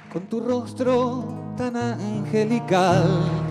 con tu rostro tan angelical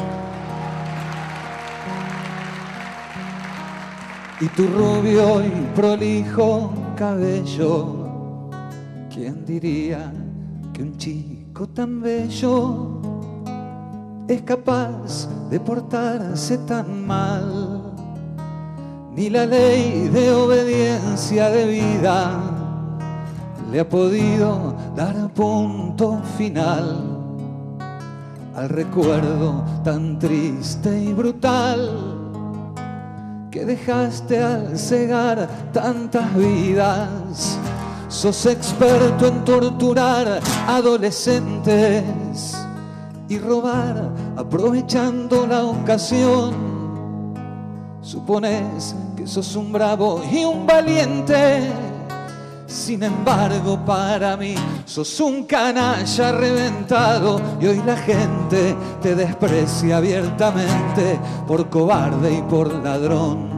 y tu rubio y prolijo cabello. ¿Quién diría que un chico tan bello es capaz de portarse tan mal? Ni la ley de obediencia debida le ha podido dar punto final al recuerdo tan triste y brutal que dejaste al cegar tantas vidas. Sos experto en torturar adolescentes y robar aprovechando la ocasión. Supones que sos un bravo y un valiente, sin embargo para mí sos un canalla reventado y hoy la gente te desprecia abiertamente por cobarde y por ladrón.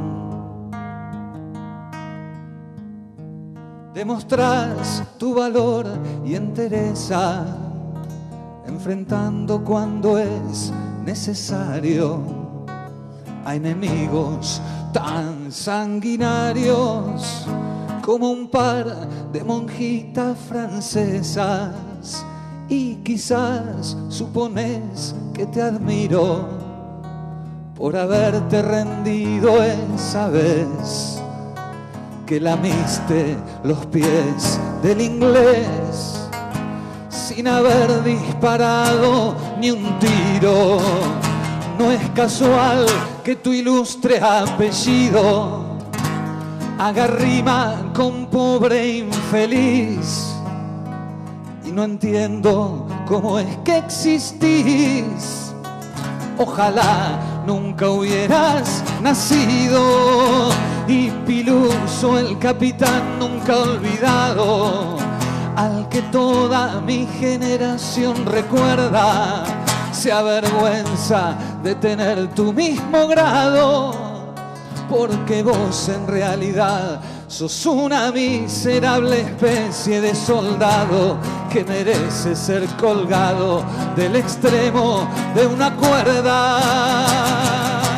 Demostrás tu valor y entereza enfrentando cuando es necesario a enemigos tan sanguinarios como un par de monjitas francesas. Y quizás supones que te admiro por haberte rendido esa vez que lamiste los pies del inglés sin haber disparado ni un tiro. No es casual que tu ilustre apellido haga rima con pobre infeliz, y no entiendo cómo es que existís. Ojalá nunca hubieras nacido y Piluso, el capitán nunca olvidado, al que toda mi generación recuerda, se avergüenza de tener tu mismo grado, porque vos en realidad sos una miserable especie de soldado que merece ser colgado del extremo de una cuerda.